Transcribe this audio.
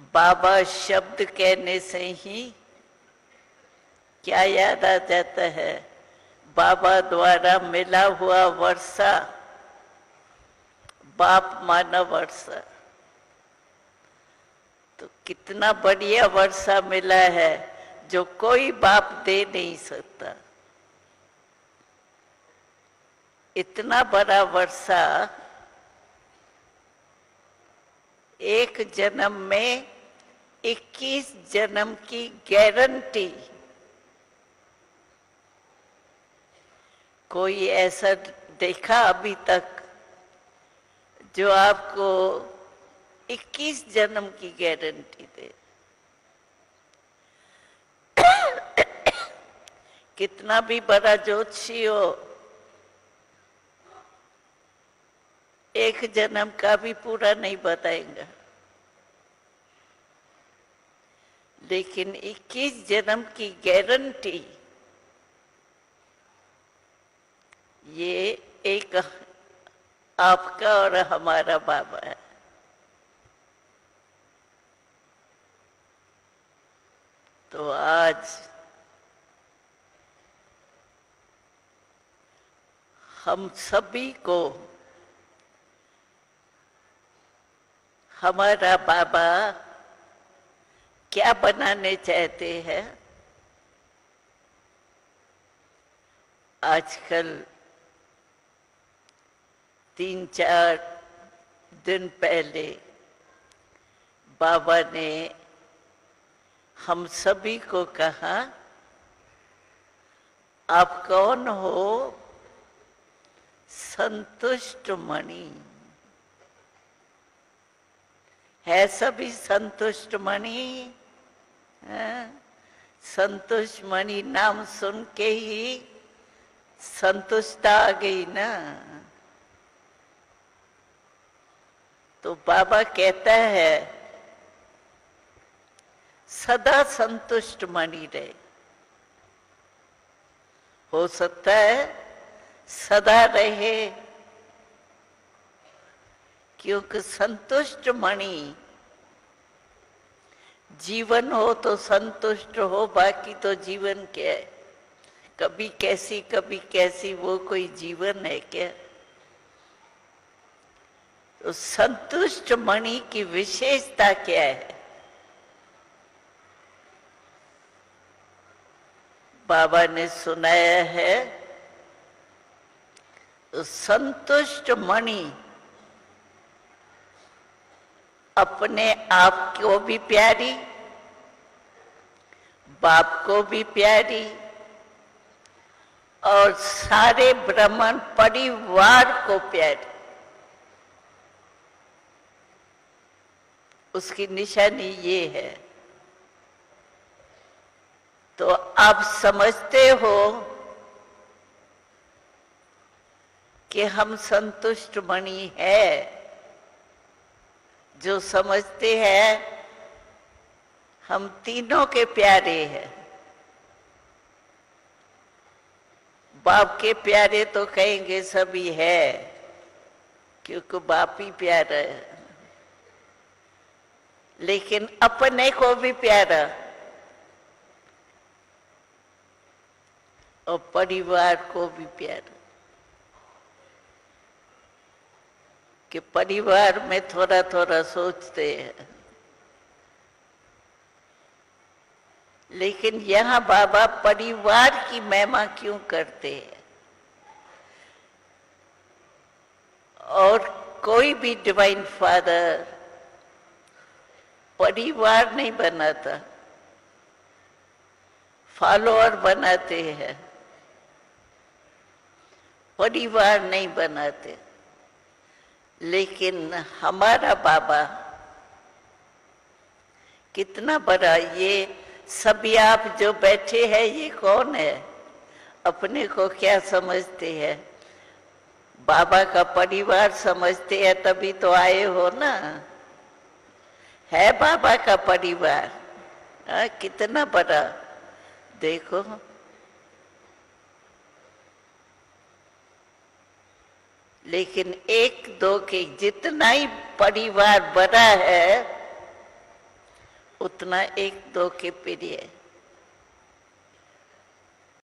बाबा शब्द कहने से ही क्या याद आ जाता है? बाबा द्वारा मिला हुआ वर्षा, बाप माना वर्षा। तो कितना बढ़िया वर्षा मिला है जो कोई बाप दे नहीं सकता। इतना बड़ा वर्षा एक जन्म में 21 जन्म की गारंटी। कोई ऐसा देखा अभी तक जो आपको 21 जन्म की गारंटी दे? कितना भी बड़ा ज्योतिषी हो, एक जन्म का भी पूरा नहीं बताएगा। लेकिन 21 जन्म की गारंटी, ये एक आपका और हमारा बाबा है। तो आज हम सभी को हमारा बाबा क्या बनाने चाहते हैं? आजकल 3-4 दिन पहले बाबा ने हम सभी को कहा, आप कौन हो? संतुष्ट मणि। है सभी संतुष्ट मणि? संतुष्ट मणि नाम सुन के ही संतुष्टता आ गई ना। तो बाबा कहता है सदा संतुष्ट मणि रहे। हो सकता है सदा रहे, क्योंकि संतुष्ट मणि जीवन हो तो संतुष्ट हो, बाकी तो जीवन क्या है? कभी कैसी वो कोई जीवन है क्या? तो संतुष्ट मणि की विशेषता क्या है? बाबा ने सुनाया है, तो संतुष्ट मणि अपने आप को भी प्यारी, बाप को भी प्यारी, और सारे ब्राह्मण परिवार को प्यारी। उसकी निशानी ये है। तो आप समझते हो कि हम संतुष्ट मणि है। जो समझते हैं हम तीनों के प्यारे हैं। बाप के प्यारे तो कहेंगे सभी है, क्योंकि बाप ही प्यारा है। लेकिन अपने को भी प्यारा और परिवार को भी प्यारा। कि परिवार में थोड़ा थोड़ा सोचते हैं, लेकिन यहाँ बाबा परिवार की महिमा क्यों करते हैं? और कोई भी डिवाइन फादर परिवार नहीं बनाता, फॉलोअर बनाते हैं, परिवार नहीं बनाते। लेकिन हमारा बाबा कितना बड़ा, ये सभी आप जो बैठे हैं ये कौन है? अपने को क्या समझते हैं? बाबा का परिवार समझते हैं, तभी तो आए हो ना। है बाबा का परिवार। कितना बड़ा देखो। लेकिन एक दो के जितना ही परिवार बड़ा है, उतना एक दो के प्रिय।